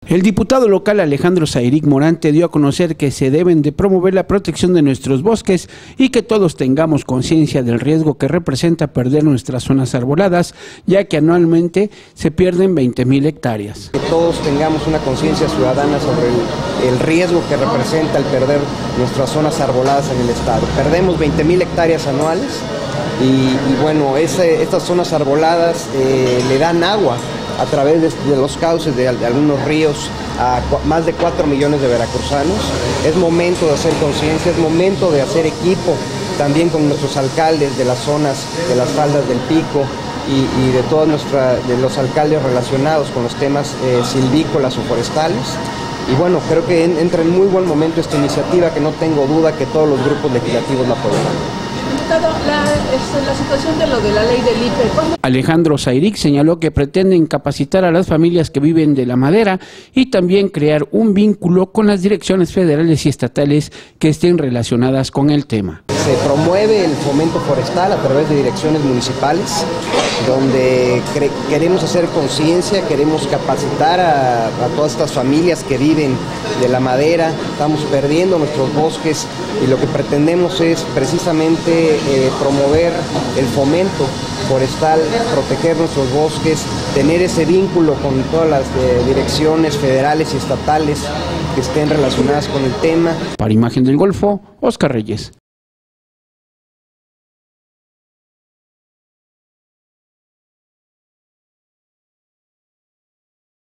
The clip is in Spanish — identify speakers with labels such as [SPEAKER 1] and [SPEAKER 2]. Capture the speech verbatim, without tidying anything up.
[SPEAKER 1] El diputado local Alejandro Sayric Morante dio a conocer que se deben de promover la protección de nuestros bosques y que todos tengamos conciencia del riesgo que representa perder nuestras zonas arboladas, ya que anualmente se pierden veinte mil hectáreas.
[SPEAKER 2] Que todos tengamos una conciencia ciudadana sobre el, el riesgo que representa el perder nuestras zonas arboladas en el estado. Perdemos veinte mil hectáreas anuales y, y bueno, ese, estas zonas arboladas eh, le dan agua a través de, de los cauces de, de algunos ríos a más de cuatro millones de veracruzanos. Es momento de hacer conciencia, es momento de hacer equipo también con nuestros alcaldes de las zonas, de las faldas del Pico y, y de todos nuestra, de los alcaldes relacionados con los temas eh, silvícolas o forestales. Y bueno, creo que en, entra en muy buen momento esta iniciativa, que no tengo duda que todos los grupos legislativos la apoyarán.
[SPEAKER 3] La, la situación de lo de la ley del I P E. ¿Cuándo?
[SPEAKER 1] Alejandro Sayric señaló que pretenden capacitar a las familias que viven de la madera y también crear un vínculo con las direcciones federales y estatales que estén relacionadas con el tema.
[SPEAKER 2] Se promueve el fomento forestal a través de direcciones municipales, donde queremos hacer conciencia, queremos capacitar a, a todas estas familias que viven de la madera. Estamos perdiendo nuestros bosques y lo que pretendemos es precisamente eh, promover el fomento forestal, proteger nuestros bosques, tener ese vínculo con todas las eh, direcciones federales y estatales que estén relacionadas con el tema.
[SPEAKER 1] Para Imagen del Golfo, Oscar Reyes.